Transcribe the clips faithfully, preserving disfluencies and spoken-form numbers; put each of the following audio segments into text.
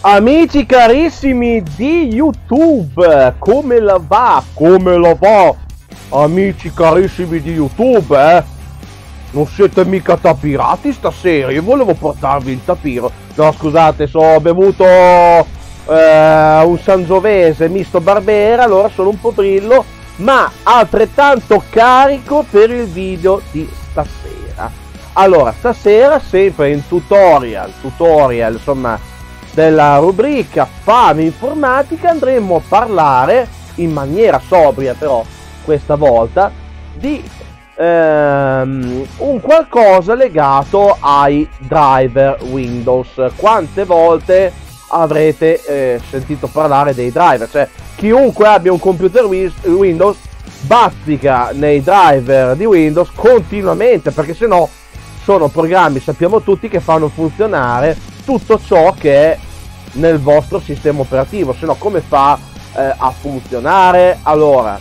Amici carissimi di YouTube, come la va? Come la va? Amici carissimi di YouTube, eh? Non siete mica tapirati stasera? Io volevo portarvi il tapiro. No, scusate, so, ho bevuto eh, un Sangiovese misto Barbera, allora sono un po' brillo, ma altrettanto carico per il video di stasera. Allora, stasera sempre in tutorial, tutorial, insomma, della rubrica Fame Informatica, andremo a parlare in maniera sobria, però questa volta, di ehm, un qualcosa legato ai driver Windows. Quante volte avrete eh, sentito parlare dei driver? Cioè, chiunque abbia un computer Windows bazzica nei driver di Windows continuamente, perché se no sono programmi, sappiamo tutti, che fanno funzionare tutto ciò che è nel vostro sistema operativo, se no come fa eh, a funzionare? Allora,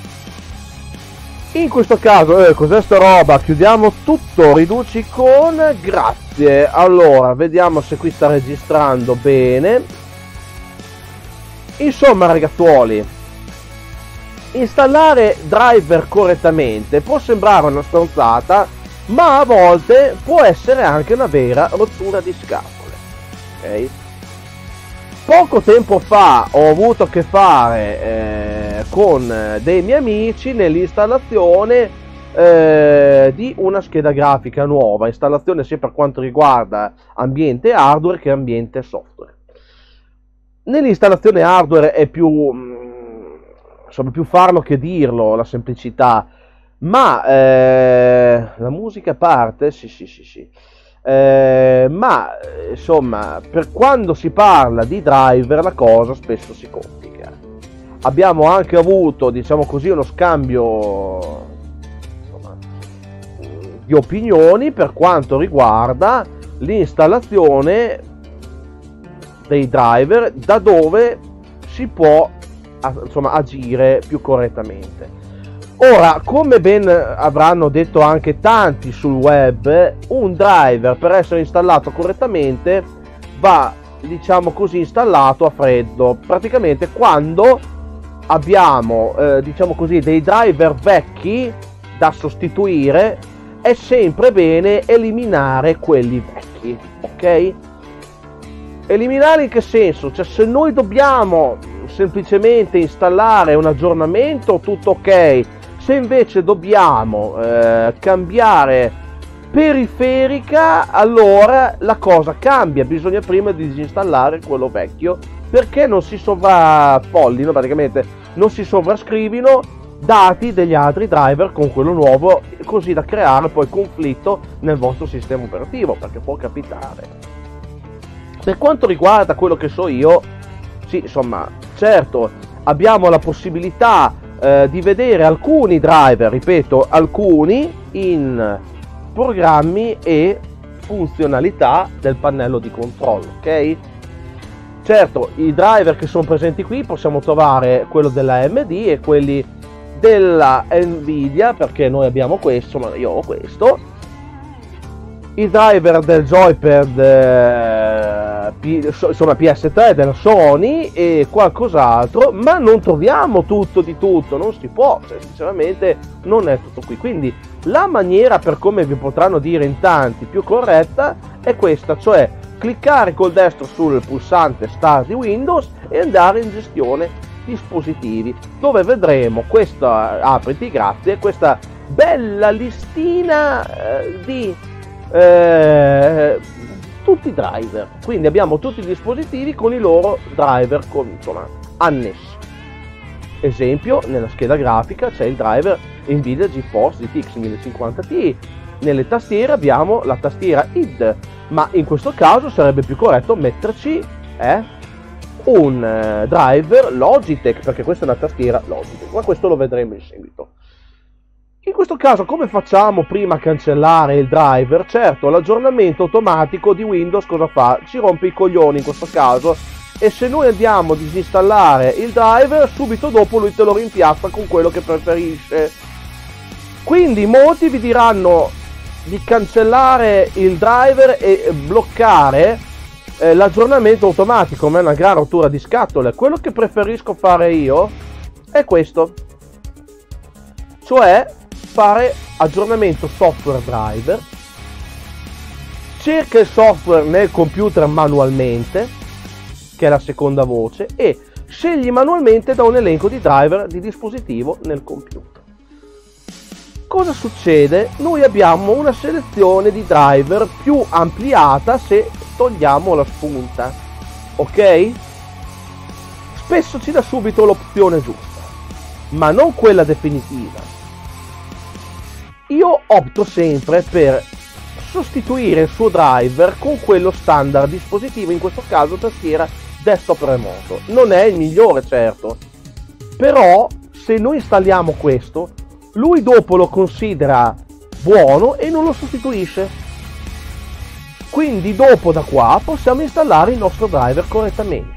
in questo caso, eh, cos'è sta roba? Chiudiamo tutto, riduci con, grazie. Allora, vediamo se qui sta registrando bene. Insomma, ragazzuoli, installare driver correttamente può sembrare una stronzata, ma a volte può essere anche una vera rottura di scatole, ok? Poco tempo fa ho avuto a che fare eh, con dei miei amici nell'installazione eh, di una scheda grafica nuova, installazione sia per quanto riguarda ambiente hardware che ambiente software. Nell'installazione hardware è più, insomma, più farlo che dirlo, la semplicità, ma eh, la musica parte, sì sì sì sì. Eh, ma insomma, per quando si parla di driver la cosa spesso si complica. Abbiamo anche avuto, diciamo così, uno scambio, insomma, di opinioni per quanto riguarda l'installazione dei driver, da dove si può, insomma, agire più correttamente. Ora, come ben avranno detto anche tanti sul web, un driver per essere installato correttamente va, diciamo così, installato a freddo. Praticamente quando abbiamo, eh, diciamo così, dei driver vecchi da sostituire, è sempre bene eliminare quelli vecchi, ok? Eliminare in che senso? Cioè, se noi dobbiamo semplicemente installare un aggiornamento, tutto ok. Se invece dobbiamo eh, cambiare periferica, allora la cosa cambia, bisogna prima disinstallare quello vecchio, perché non si sovrappollino, praticamente non si sovrascrivino dati degli altri driver con quello nuovo, così da creare poi conflitto nel vostro sistema operativo, perché può capitare. Per quanto riguarda quello che so io, sì, insomma, certo, abbiamo la possibilità Eh, di vedere alcuni driver, ripeto, alcuni, in programmi e funzionalità del pannello di controllo, ok? Certo, i driver che sono presenti qui possiamo trovare quello della A M D e quelli della Nvidia, perché noi abbiamo questo, ma io ho questo. I driver del joypad, eh, P, insomma P S tre della Sony e qualcos'altro, ma non troviamo tutto di tutto, non si può, cioè, sinceramente non è tutto qui. Quindi la maniera, per come vi potranno dire in tanti, più corretta è questa, cioè cliccare col destro sul pulsante Start di Windows e andare in gestione dispositivi, dove vedremo questa, apriti, grazie, questa bella listina eh, di Eh, tutti i driver. Quindi abbiamo tutti i dispositivi con i loro driver con, insomma, annessi. Esempio, nella scheda grafica c'è il driver Nvidia GeForce G T X mille cinquanta Ti. Nelle tastiere abbiamo la tastiera I D, ma in questo caso sarebbe più corretto metterci eh, un eh, driver Logitech, perché questa è una tastiera Logitech, ma questo lo vedremo in seguito. In questo caso come facciamo prima a cancellare il driver? Certo, l'aggiornamento automatico di Windows cosa fa? Ci rompe i coglioni in questo caso, e se noi andiamo a disinstallare il driver, subito dopo lui te lo rimpiazza con quello che preferisce. Quindi molti vi diranno di cancellare il driver e bloccare eh, l'aggiornamento automatico, ma è una gran rottura di scatole. Quello che preferisco fare io è questo, cioè fare aggiornamento software driver, cerca il software nel computer manualmente, che è la seconda voce, e scegli manualmente da un elenco di driver di dispositivo nel computer. Cosa succede? Noi abbiamo una selezione di driver più ampliata se togliamo la spunta, ok? Spesso ci dà subito l'opzione giusta, ma non quella definitiva. Io opto sempre per sostituire il suo driver con quello standard dispositivo, in questo caso tastiera desktop remoto. Non è il migliore, certo, però se noi installiamo questo, lui dopo lo considera buono e non lo sostituisce. Quindi dopo da qua possiamo installare il nostro driver correttamente.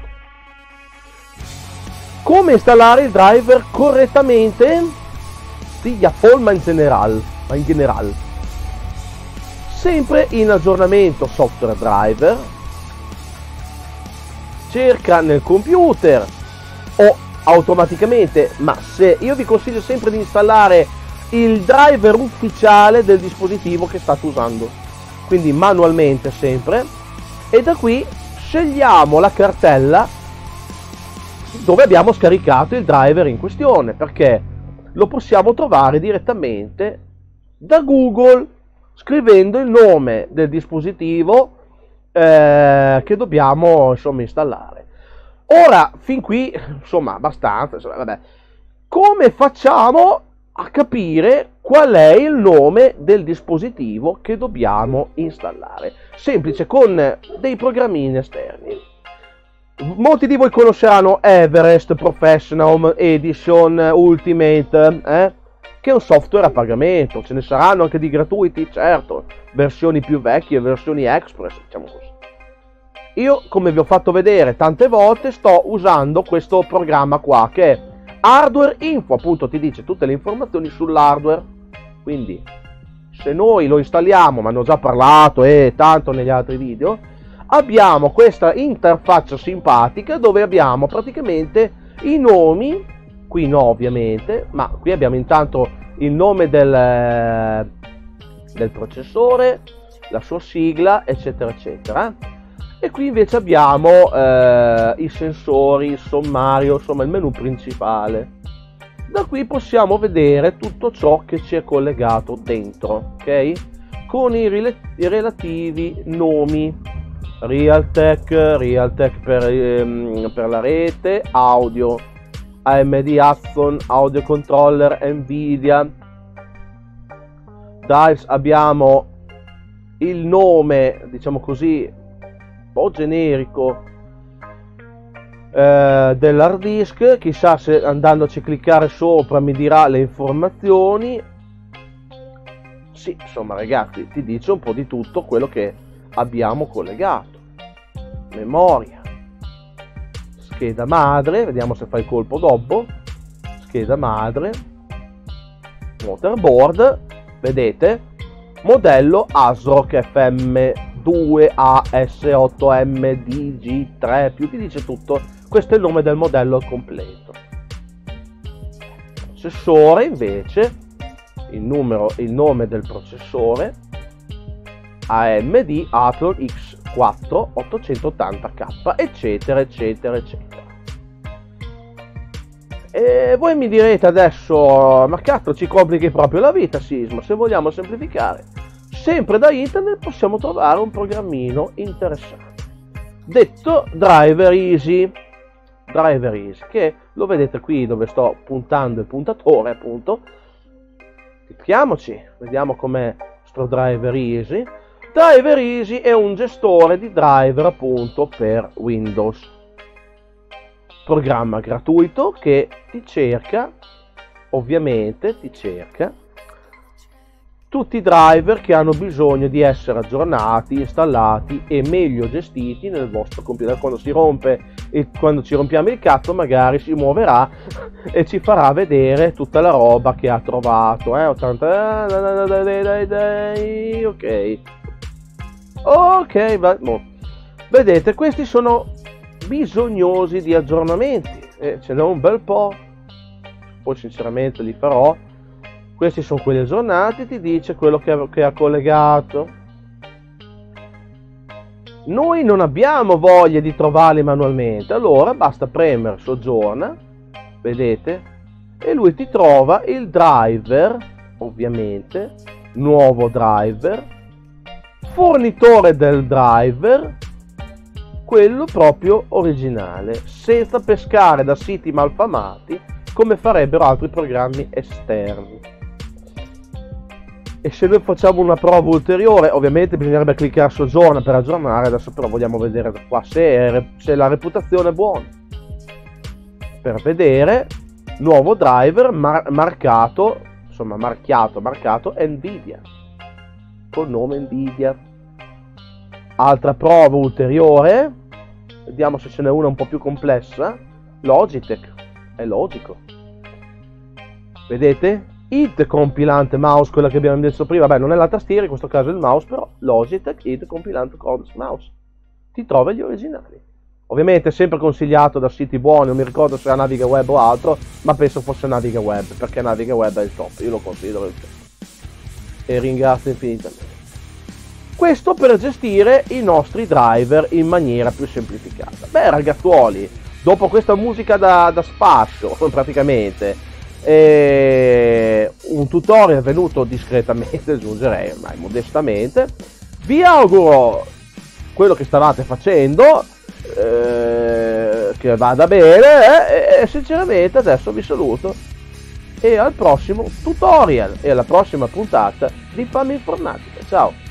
Come installare il driver correttamente? Stiglia forma in generale, ma in generale. Sempre in aggiornamento software driver, cerca nel computer o automaticamente, ma se io vi consiglio sempre di installare il driver ufficiale del dispositivo che state usando, quindi manualmente sempre, e da qui scegliamo la cartella dove abbiamo scaricato il driver in questione, perché lo possiamo trovare direttamente da Google scrivendo il nome del dispositivo eh, che dobbiamo insomma installare. Ora, fin qui, insomma, abbastanza, insomma, vabbè. Come facciamo a capire qual è il nome del dispositivo che dobbiamo installare? Semplice, con dei programmini esterni. Molti di voi conosceranno Everest Professional Edition Ultimate, eh? che è un software a pagamento. Ce ne saranno anche di gratuiti, certo, versioni più vecchie, versioni express, diciamo così. Io, come vi ho fatto vedere tante volte, sto usando questo programma qua, che è Hardware Info, appunto ti dice tutte le informazioni sull'hardware. Quindi, se noi lo installiamo, ma ne ho già parlato e tanto negli altri video, abbiamo questa interfaccia simpatica dove abbiamo praticamente i nomi, qui no ovviamente, ma qui abbiamo intanto il nome del, del processore, la sua sigla, eccetera, eccetera. E qui invece abbiamo eh, i sensori, il sommario, insomma il menu principale. Da qui possiamo vedere tutto ciò che ci è collegato dentro, ok? Con i, i relativi nomi. Realtek, Realtek per, ehm, per la rete, audio, A M D Hudson, audio controller, Nvidia. Dice abbiamo il nome, diciamo così, po' generico eh, dell'hard disk. Chissà se andandoci a cliccare sopra mi dirà le informazioni. Sì, insomma ragazzi, ti dice un po' di tutto quello che abbiamo collegato. Memoria, scheda madre, vediamo se fa il colpo dopo. Scheda madre, motherboard, vedete, modello ASRock F M due A S otto M D G tre, più ti dice tutto. Questo è il nome del modello completo. Processore invece, il numero, il nome del processore, A M D Athlon X quattro ottocentottanta K, eccetera eccetera eccetera. E voi mi direte adesso, ma cazzo, ci complichi proprio la vita, Sisma. Se vogliamo semplificare, sempre da internet possiamo trovare un programmino interessante detto Driver Easy. Driver Easy, che lo vedete qui dove sto puntando il puntatore, appunto. Clicchiamoci, vediamo com'è sto Driver Easy. Driver Easy è un gestore di driver appunto per Windows, programma gratuito che ti cerca, ovviamente ti cerca tutti i driver che hanno bisogno di essere aggiornati, installati e meglio gestiti nel vostro computer. Quando si rompe e quando ci rompiamo il cazzo, magari si muoverà e ci farà vedere tutta la roba che ha trovato. Eh, ottanta, ok, ok, va, boh. Vedete, questi sono bisognosi di aggiornamenti, e ce n'è un bel po', poi sinceramente li farò. Questi sono quelli aggiornati, ti dice quello che ha, che ha collegato. Noi non abbiamo voglia di trovarli manualmente, allora basta premere soggiorna, vedete, e lui ti trova il driver, ovviamente, nuovo driver, fornitore del driver, quello proprio originale, senza pescare da siti malfamati come farebbero altri programmi esterni. E se noi facciamo una prova ulteriore, ovviamente bisognerebbe cliccare soggiorna per aggiornare. Adesso però vogliamo vedere da qua se, è, se la reputazione è buona, per vedere nuovo driver mar marcato, insomma marchiato, marcato Nvidia, col nome Nvidia. Altra prova ulteriore, vediamo se ce n'è una un po' più complessa, Logitech, è logico, vedete? I D compilante mouse, quella che abbiamo detto prima, beh non è la tastiera, in questo caso è il mouse, però Logitech I D compilante cordless mouse, ti trova gli originali. Ovviamente sempre consigliato da siti buoni, non mi ricordo se era Navigaweb o altro, ma penso fosse Navigaweb, perché Navigaweb è il top, io lo considero il top. E ringrazio infinitamente. Questo per gestire i nostri driver in maniera più semplificata. Beh ragazzuoli, dopo questa musica da, da spazio, praticamente, e un tutorial venuto discretamente, aggiungerei ormai modestamente, vi auguro quello che stavate facendo eh, che vada bene eh, e sinceramente adesso vi saluto e al prossimo tutorial e alla prossima puntata di Fama Informatica. Ciao.